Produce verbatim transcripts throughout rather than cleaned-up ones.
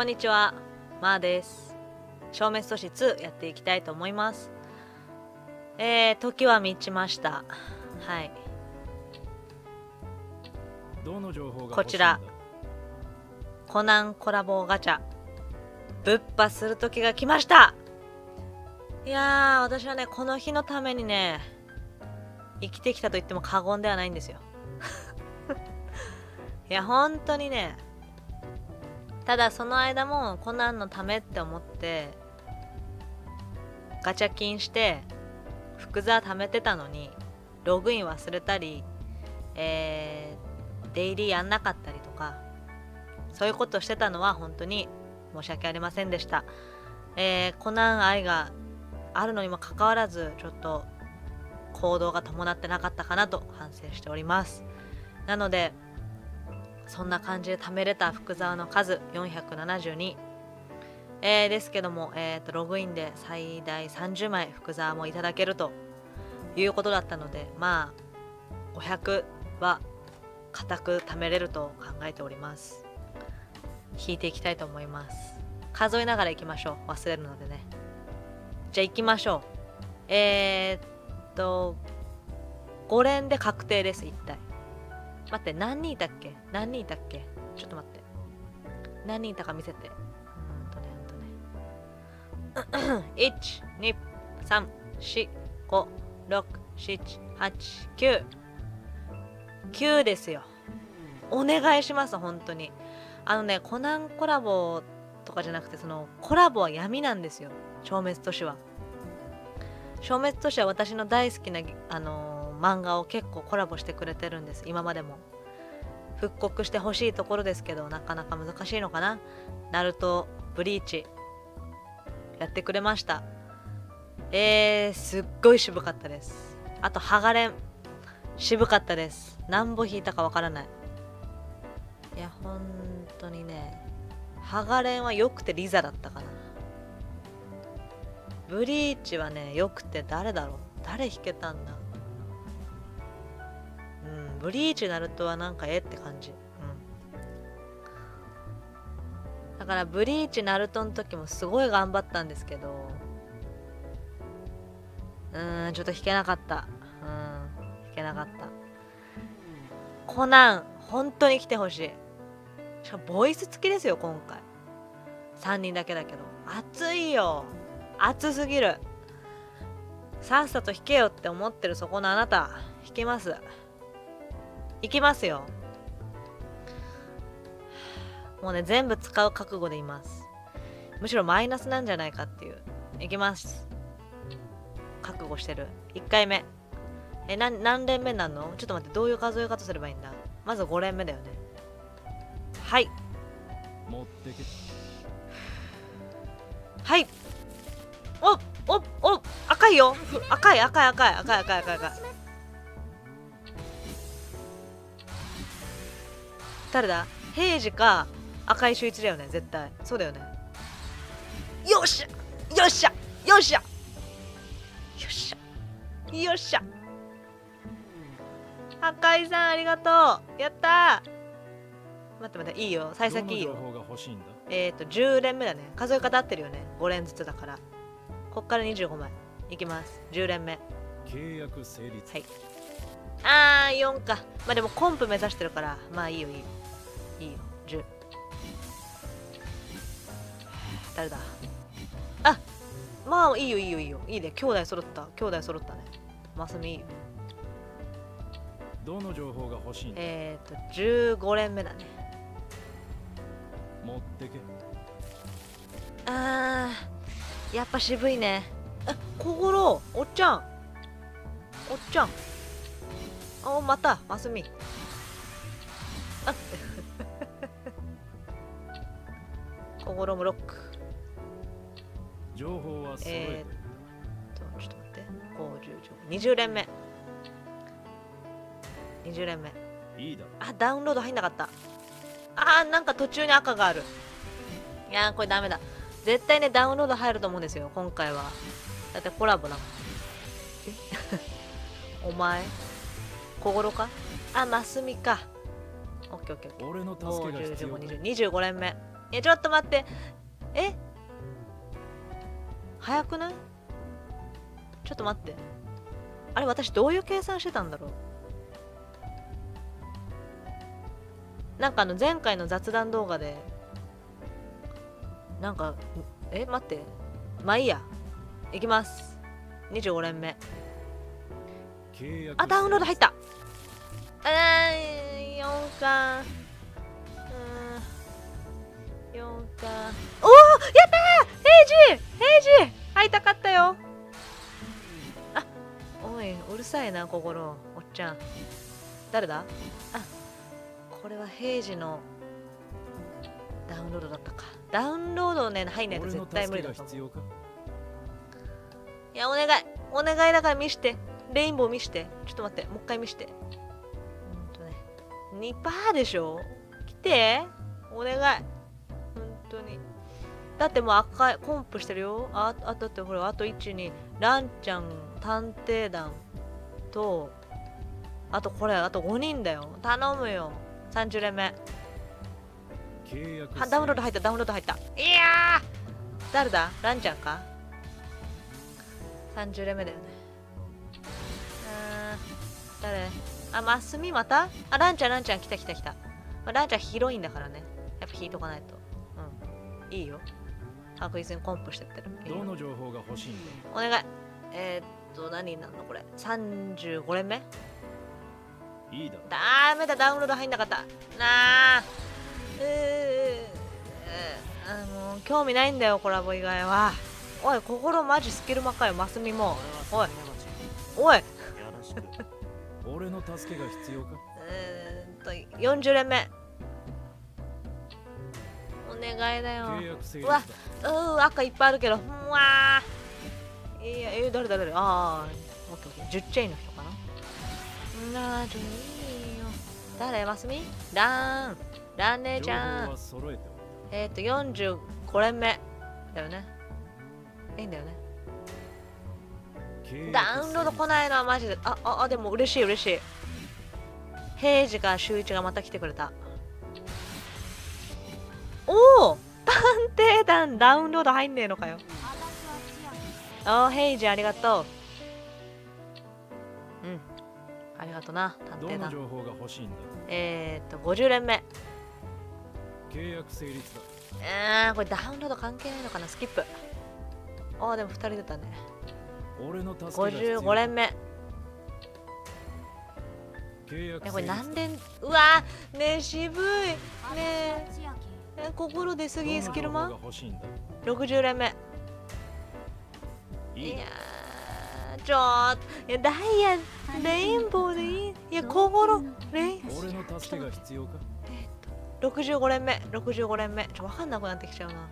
こんにちは、まーです。消滅都市ツーやっていきたいと思います。えー、時は満ちました。はい。 どの情報がこちら、コナンコラボガチャ、ぶっ破する時が来ました。いやー、私はね、この日のためにね、生きてきたと言っても過言ではないんですよ。いや、本当にね、ただその間もコナンのためって思ってガチャ金して福沢貯めてたのにログイン忘れたり、えー、デイリーやんなかったりとかそういうことしてたのは本当に申し訳ありませんでした。えー、コナン愛があるのにもかかわらずちょっと行動が伴ってなかったかなと反省しております。なのでそんな感じで貯めれた福沢の数よんひゃくななじゅうに、えー、ですけども、えー、とログインで最大さんじゅうまい福沢もいただけるということだったので、まあごひゃくは固く貯めれると考えております。引いていきたいと思います。数えながらいきましょう。忘れるのでね。じゃあ行きましょう。えー、っとご連で確定です。一体待って、何人いたっけ何人いたっけちょっと待って。何人いたか見せて。うんとね、うんとね。いち、に、さん、よん、ご、ろく、なな、はち、きゅう。きゅうですよ。お願いします、本当に。あのね、コナンコラボとかじゃなくて、そのコラボは闇なんですよ。消滅都市は。消滅都市は私の大好きな、あのー漫画を結構コラボしてくれてるんです。今までも復刻してほしいところですけどなかなか難しいのかな。ナルト、ブリーチやってくれました。えー、すっごい渋かったです。あとハガレン渋かったです。何本引いたかわからない。いや本当にね、ハガレンはよくてリザだったかな。ブリーチはねよくて誰だろう、誰引けたんだ。うん、ブリーチナルトはなんかえって感じ。うん。だからブリーチナルトの時もすごい頑張ったんですけど、うーん、ちょっと引けなかった。うん、引けなかった。コナン、本当に来てほしい。しかもボイス付きですよ、今回。さんにんだけだけど。熱いよ。熱すぎる。さっさと引けよって思ってるそこのあなた、引きます。いきますよ。もうね、全部使う覚悟でいます。むしろマイナスなんじゃないかっていう。いきます。覚悟してる。いっかいめ。え、な何連目なの？ちょっと待って、どういう数え方すればいいんだ？まずご連目だよね。はい。 持ってけ。 はい。おおお赤いよ。赤い赤い赤い赤い赤い赤い赤い。誰だ？平次か赤井秀一だよね、絶対。そうだよね。よっしゃよっしゃよっしゃよっしゃよっしゃ。赤井さんありがとう。やったー。待って待って、いいよ。幸先いいよ。えっと、じゅう連目だね。数え方合ってるよね。ご連ずつだから。こっからにじゅうごまい。いきます。じゅう連目。 契約成立。 はい。あー、よんか。まあでもコンプ目指してるから、まあいいよいいよ。いいよ、じゅう。誰だ？あ、まあいいよいいよいいよ。いいね、兄弟揃った。兄弟揃ったね。マスミいいよ。 どの情報が欲しいんだ？ えっと、じゅうご連目だね。 持ってけ。 あー、やっぱ渋いね。あ、小五郎、おっちゃん。おっちゃん。あ、また、マスミ。あ小五郎もロック。 情報は揃ええー、っと、ちょっと待って。ご、じゅう、じゅう、にじゅう連目。にじゅう連目。 いいだろ。 あ、ダウンロード入んなかった。あー、なんか途中に赤がある。いやー、これダメだ。絶対ね、ダウンロード入ると思うんですよ、今回は。だってコラボなの。えお前小五郎か？あ、マスミか。オッケーオッケーオッケー。 俺の助けが必要だ。 にじゅうご連目。 いやちょっと待って。え早くない？ちょっと待って。あれ私どういう計算してたんだろう。なんかあの前回の雑談動画でなんかえ待ってまあいいや。いきます。にじゅうご連目。あダウンロード入った。あーよんか。うんよんか。おおやったー。ヘイジヘイジ会いたかったよ。あおいうるさいな心おっちゃん。誰だ。あこれはヘイジのダウンロードだったか。ダウンロードね入んないと絶対無理だと思う。いやお願いお願いだから見して。レインボー見して。ちょっと待ってもう一回見して。うんとね にパーセント でしょ。来てお願い本当に。だってもう赤いコンプしてるよ。ああとってほらあといちにランちゃん探偵団とあとこれあとごにんだよ。頼むよ。さんじゅう連目。はダウンロード入ったダウンロード入った。いやー誰だランちゃんか。さんじゅう連目だよね。あー誰あマスミまたあランちゃんランちゃん来た来た来た、まあ、ランちゃんヒロインだからねやっぱ引いとかないと。うんいいよ確実にコンプしてってる。いいどの情報が欲しいんだ。 お願い。えー、っと何になるのこれ。さんじゅうご連目。 いいだろ。 ダメだダウンロード入んなかったなあ。うーあもう興味ないんだよコラボ以外は。おい心マジスキルマかよマスミも。おいおい俺の助けが必要か。 えーっとよんじゅう連目お願いだよ。うわうー赤いっぱいあるけどうわーいやえー、誰だ誰ああオッケーオッケーじゅうチェインの人かな。なあちょっといいよ。誰マスミラーンラン姉ちゃん。えーっとよんじゅうご連目だよね。いいんだよね。ダウンロード来ないのはマジで。あああでも嬉しい嬉しい。平時か週一がまた来てくれた。おお探偵団ダウンロード入んねえのかよ。ああ平時ありがとう。うんありがとな探偵団。 どの情報が欲しいんだ。 えーっとごじゅう連目。 契約成立だ。 えーこれダウンロード関係ないのかな。スキップ。ああでもふたり出たね。 俺の助けごじゅうご連目。 契約えこれ何連うわーねえ渋いねえ心出すぎスキルマンろくじゅう連目。いやーちょーっといやダイヤレインボーでいい。いや心レイン俺の助けが必要か。 えっとろくじゅうご連目ろくじゅうご連目ちょ分かんなくなってきちゃうな。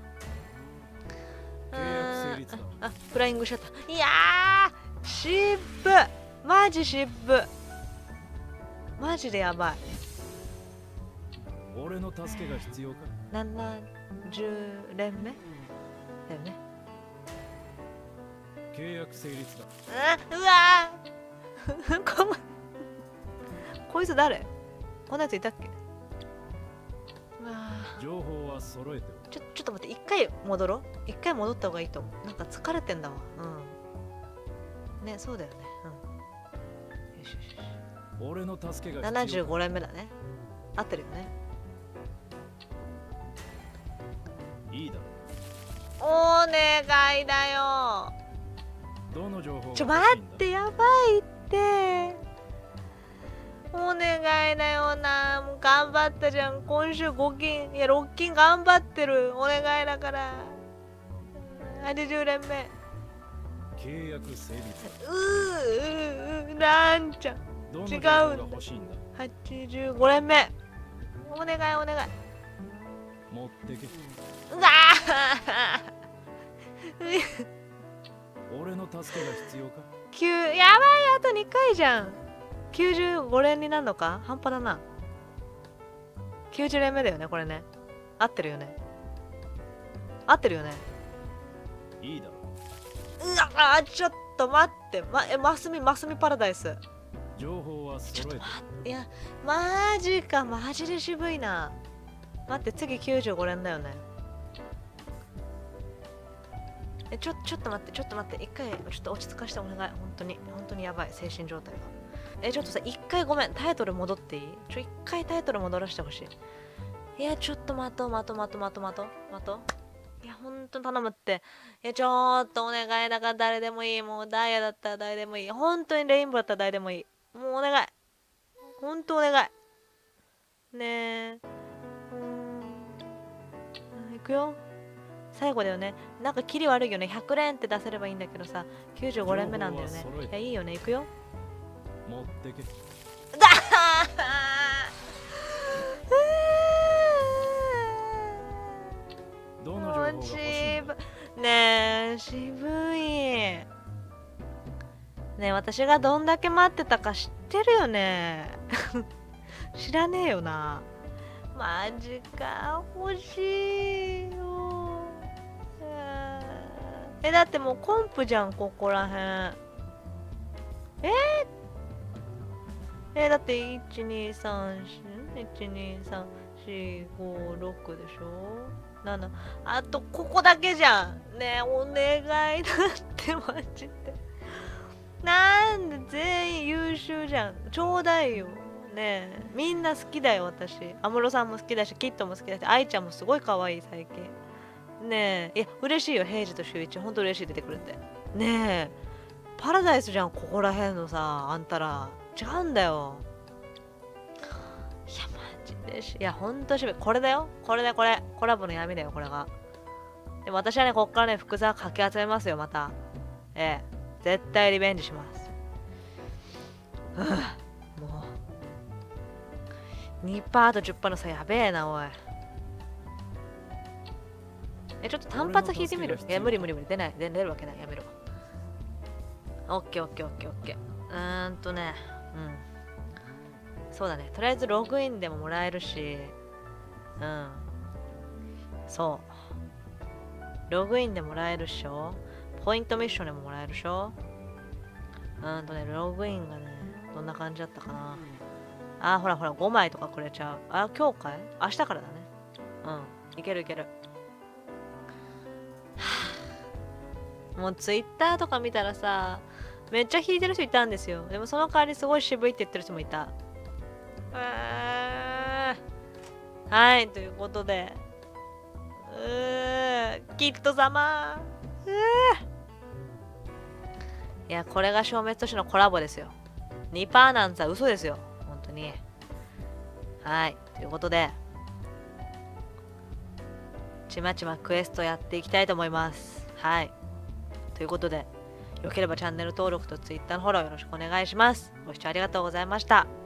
契約成立だ。 あフライングしちゃった。いやーしっぶマジしっぶマジでやばい。 俺の助けが必要か。 ななじゅう連目だよね。 契約成立だ。 うわーここいつ誰こんなやついたっけ。うわ情報は揃えておく。 ちょちょっと待って一回戻ろう。一回戻った方がいいと思う。なんか疲れてんだわ。うんねそうだよね。うんよしよしよし。 俺の助けがななじゅうご連目だね。合ってるよね。 いいだろ。 お願いだよ。 どの情報がちょ待ってやばいって。お願いだよな。もう頑張ったじゃん今週ご金いやろっ金頑張ってる。お願いだからはちじゅう連目。 契約成立うーうーうーなんちゃん違うんだ。はちじゅうご連目お願いお願い。 持ってけ。 うわ俺の助けが必要か。 きゅうやばいあとにかいじゃん。きゅうじゅうご連になるのか半端だな。きゅうじゅう連目だよねこれね。合ってるよね合ってるよね。 いいだろ。 うわちょっと待ってまえマスミマスミパラダイス。 情報は揃えて。 いやマジかマジで渋いな。待って次きゅうじゅうご連だよね。 え、ちょ、ちょっと待って、ちょっと待って。一回、ちょっと落ち着かしてお願い。本当に、本当にやばい、精神状態が。え、ちょっとさ、一回ごめん、タイトル戻っていい？ちょ、一回タイトル戻らせてほしい。いや、ちょっと待とう、待とう、待とう、待とう、待とう、待とう。いや、ほんと頼むって。いや、ちょっとお願いだから誰でもいい。もうダイヤだったら誰でもいい。本当にレインボーだったら誰でもいい。もうお願い。ほんとお願い。ねえ。うーん。いくよ。最後だよね。なんかキリ悪いよね。ひゃく連って出せればいいんだけどさ、きゅうじゅうご連目なんだよね。いや、いいよね。いくよ。 持ってけ。 だどの情報が欲しいんだ？ ねえ、渋い。ねえ、私がどんだけ待ってたか知ってるよね。知らねえよな。マジか、欲しいよ。え、だってもうコンプじゃん、ここらへん。えー、えー、だっていちにさんよん、いちにさんよんごろくでしょ、なな、あとここだけじゃん。ねえ、お願いだってマジで。なんで全員優秀じゃん。ちょうだいよ。ねえ、みんな好きだよ、私。安室さんも好きだし、キッドも好きだし、愛ちゃんもすごい可愛い、最近。ねえ、いや、嬉しいよ、平次と秀一。ほんと嬉しい、出てくれて。ねえ、パラダイスじゃん、ここらへんのさ、あんたら。違うんだよ。いや、マジでし。いや、ほんとしぶ。これだよ。これだよ、これ。コラボの闇だよ、これが。でも私はね、こっからね、福沢かき集めますよ、また。ええ、絶対リベンジします。うぅ、もう。にパーセントとじゅっパーセントの差やべえな、おい。え、ちょっと単発引いてみる？いや、無理無理無理。出ない。出るわけない。やめろ。オッケーオッケーオッケーオッケー。うーんとね。うん。そうだね。とりあえずログインでももらえるし。うん。そう。ログインでもらえるっしょ。ポイントミッションでももらえるっしょ。うーんとね、ログインがね、どんな感じだったかな。あー、ほらほら、ごまいとかくれちゃう。あ、今日かい？明日からだね。うん。いけるいける。もうツイッターとか見たらさ、めっちゃ弾いてる人いたんですよ。でもその代わりすごい渋いって言ってる人もいた。はい、ということで。うー、キッド様。うー。いや、これが消滅都市のコラボですよ。にパーセントなんざ嘘ですよ。本当に。はい、ということで。ちまちまクエストやっていきたいと思います。はい。ということで、よければチャンネル登録と Twitter のフォローよろしくお願いします。ご視聴ありがとうございました。